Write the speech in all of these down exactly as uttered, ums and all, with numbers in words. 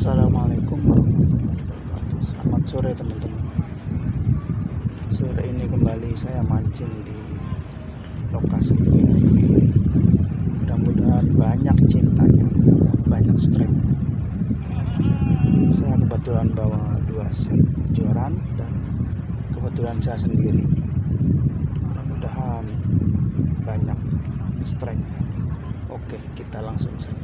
Assalamualaikum warahmatullahi wabarakatuh. Selamat sore teman-teman. Sore ini kembali saya mancing di lokasi ini. Mudah-mudahan banyak cintanya, banyak strike. Saya kebetulan bawa dua set joran dan kebetulan saya sendiri. Mudah-mudahan banyak strike. Oke, kita langsung saja.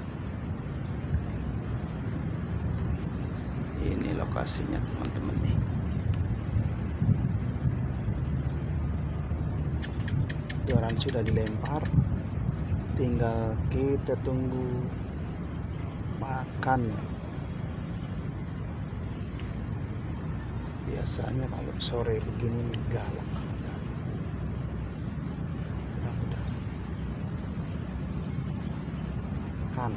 Ini lokasinya teman-teman nih. Joran sudah dilempar, tinggal kita tunggu makan. Biasanya kalau sore begini galak. Mudah-mudahan kan.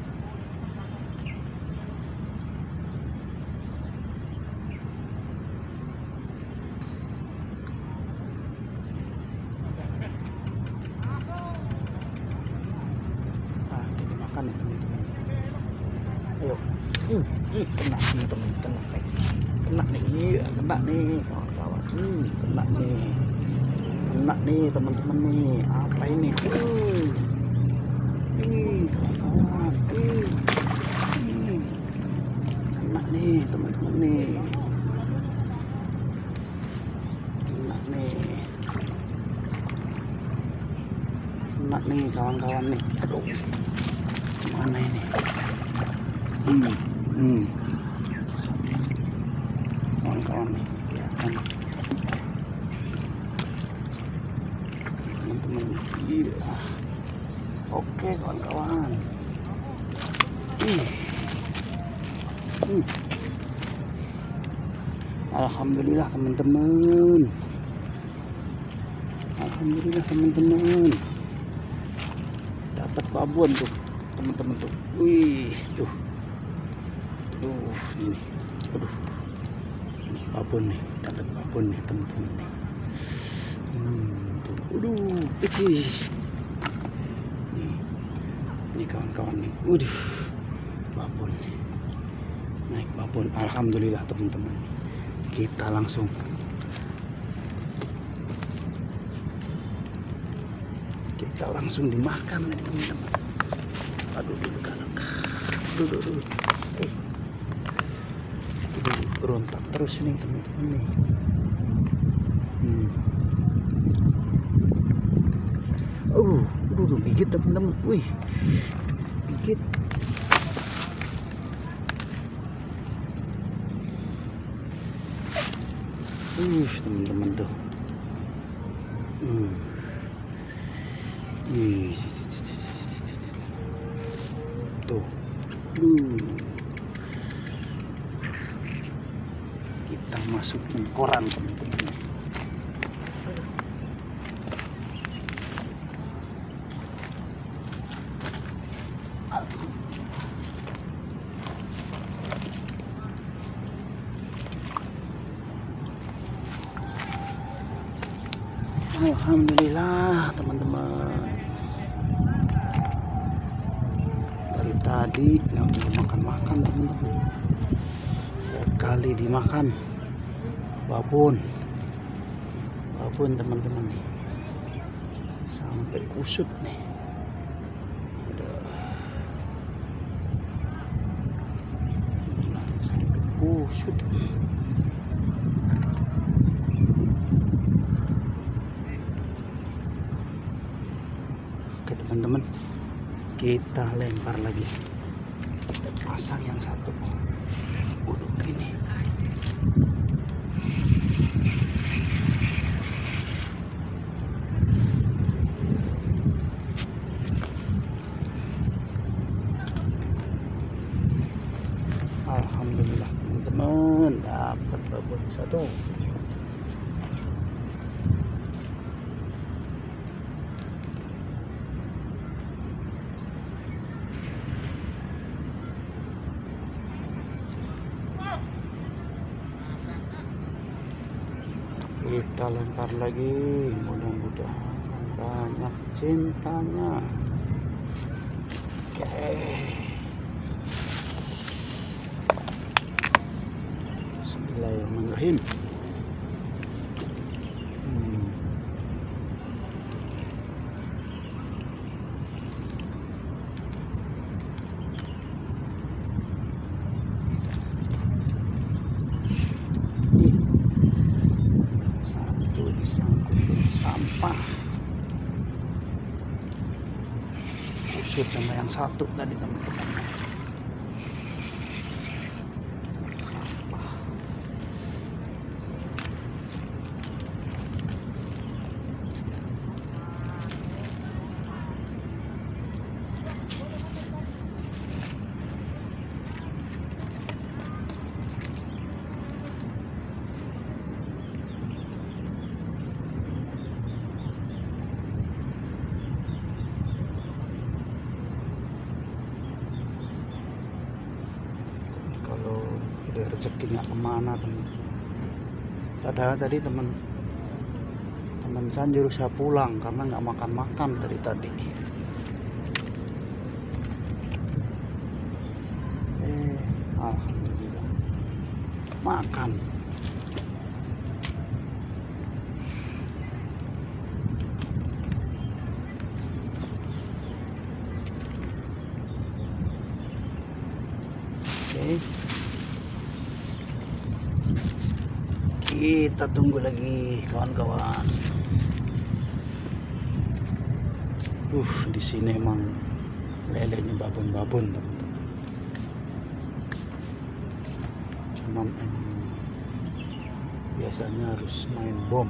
Ya teman-teman, ayo, hmm, hmm, kena teman-teman, kena nih, kena nih, iya, kena nih kawan-kawan, hmm, kena nih, kena nih teman-teman nih, apa ini, hmm, ih kawan-kawan, ih, ih, kena nih teman-teman nih, kena nih, kena nih kawan-kawan nih, aduh. Mana ini? Hmm, hmm. Kawan-kawan nih, kelihatan. Teman-teman, iya. Oke kawan-kawan. Hmm. Hmm. Alhamdulillah teman-teman. Alhamdulillah teman-teman. Dapat babon tuh. Teman-teman tuh, wih tuh, aduh ini, aduh, ini babon nih, dapat babon nih teman-teman nih, hmm, tuh, aduh, kecil, nih, ini kawan-kawan nih, waduh, babon nih, naik babon, alhamdulillah teman-teman, kita langsung, kita langsung dimakan nih teman-teman. Aduh, dulu galak, dulu dulu, eh, dulu berontak terus nih teman-teman nih. Hmm. Oh, dulu gigit teman-teman, wih, gigit. Uh, teman-teman tuh. Hmm. Ih, tuh. Uh. Kita masukin koran teman-teman. Alhamdulillah teman-teman, dari tadi nggak mau makan-makan teman-teman, sekali dimakan babon babon teman-teman nih, sampai kusut nih. Udah sampai kusut. Oke teman-teman, kita lempar lagi, kita pasang yang satu. Waduh ini, alhamdulillah teman-teman, dapat babon satu. Kita lempar lagi, mudah-mudahan banyak cintanya. Oke, Bismillahirrahmanirrahim. Hmm. Ih, satu disangkut sampah. Kusut sama yang satu tadi teman-teman. Udah rezeki nggak kemana teman. Padahal tadi teman teman saya nyuruh saya pulang karena nggak makan makan dari tadi. Eh, alhamdulillah makan. Oke. Kita tunggu lagi kawan-kawan. Uh, di sini emang lelenya babon-babon teman-teman. Cuman emang biasanya harus main bom.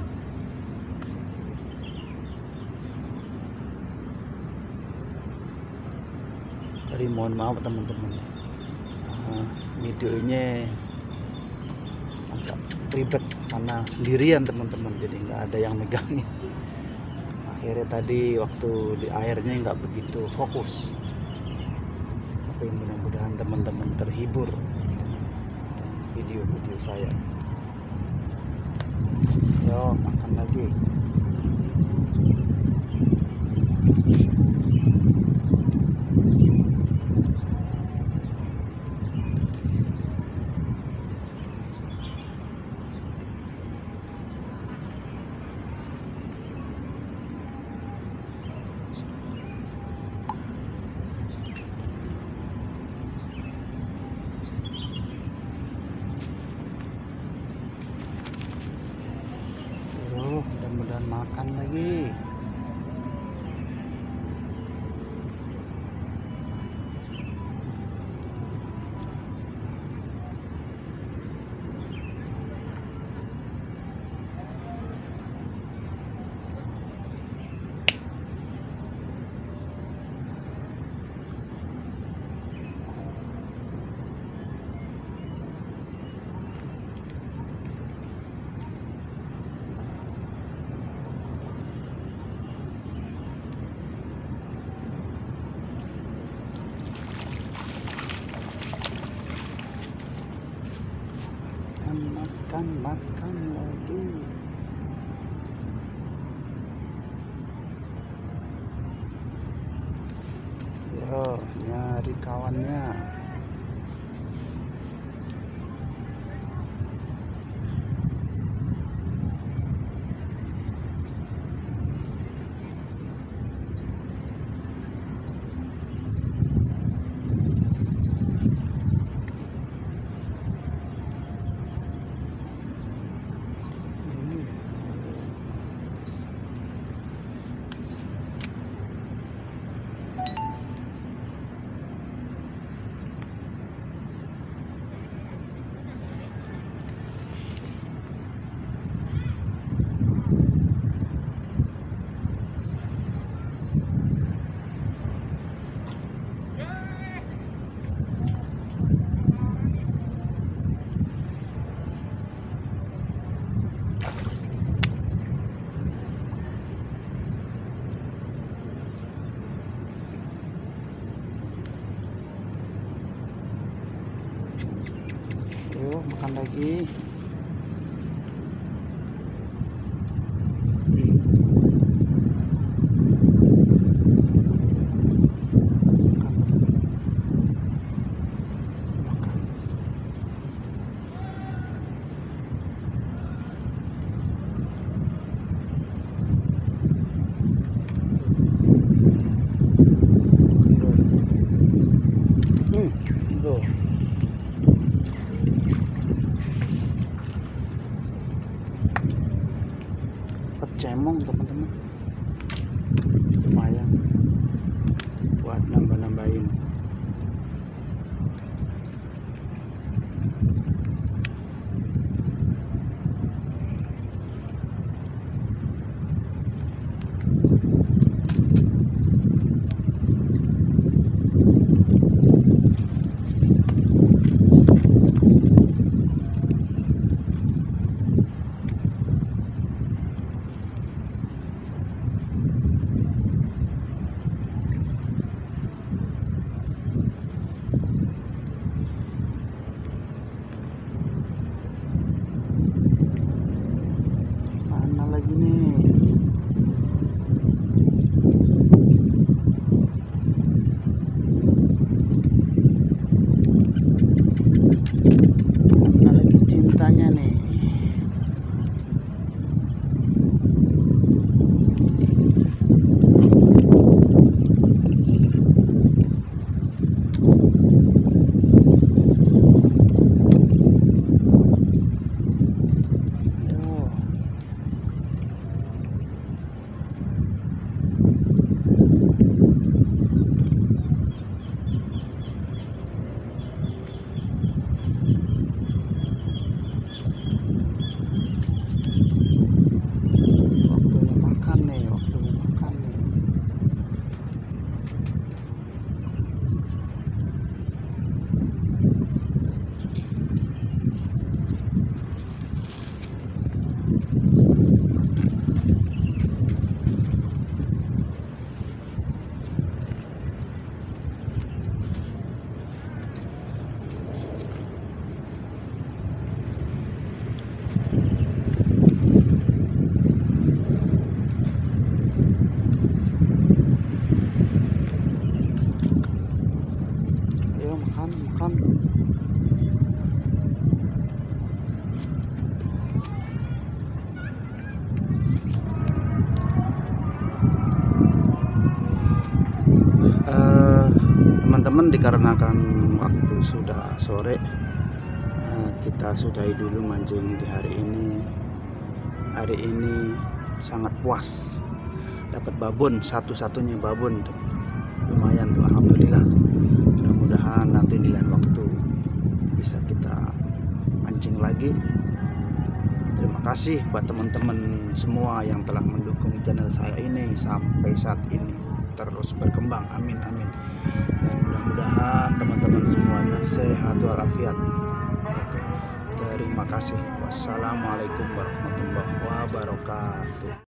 Tadi mohon maaf teman-teman. Uh, videonya agak ribet karena sendirian teman-teman, jadi nggak ada yang megangin. Akhirnya tadi waktu di airnya nggak begitu fokus, tapi mudah-mudahan teman-teman terhibur video-video saya. Yo, makan lagi. Mudah-mudahan makan lagi. Makan, makan lagi. Yo, nyari kawannya. Yuk, makan lagi. cemong teman-teman, lumayan buat nambah-nambahin. Makan. Uh, teman-teman, dikarenakan waktu sudah sore, uh, kita sudahi dulu mancing di hari ini. Hari ini sangat puas, dapat babon, satu-satunya babon, lumayan tuh, alhamdulillah. Mudah-mudahan nanti di lain waktu bisa kita mancing lagi. Terima kasih buat teman-teman semua yang telah mendukung channel saya ini sampai saat ini terus berkembang, amin amin. Dan mudah-mudahan teman-teman semuanya sehat walafiat. Oke, terima kasih. Wassalamualaikum warahmatullahi wabarakatuh.